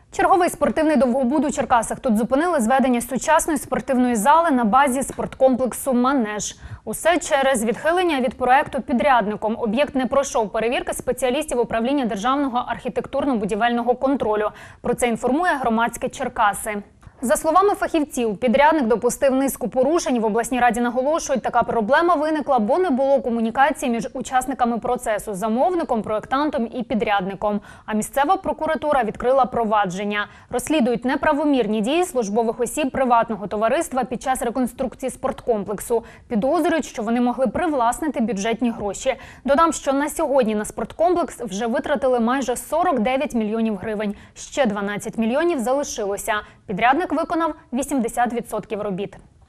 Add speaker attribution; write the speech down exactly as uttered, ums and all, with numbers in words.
Speaker 1: Черговий спортивний довгобуд у Черкасах. Тут зупинили зведення сучасної спортивної зали на базі спорткомплексу «Манеж». Усе через відхилення від проекту підрядником. Об'єкт не пройшов перевірки спеціалістів управління державного архітектурно-будівельного контролю. Про це інформує громадське Черкаси. За словами фахівців, підрядник допустив низку порушень. В обласній раді наголошують, така проблема виникла, бо не було комунікації між учасниками процесу – замовником, проєктантом і підрядником. А місцева прокуратура відкрила провадження. Розслідують неправомірні дії службових осіб приватного товариства під час реконструкції спорткомплексу. Підозрюють, що вони могли привласнити бюджетні гроші. Додам, що на сьогодні на спорткомплекс вже витратили майже сорок дев'ять мільйонів гривень. Ще дванадцять мільйонів залишилося. Підрядник виконав вісімдесят відсотків робіт.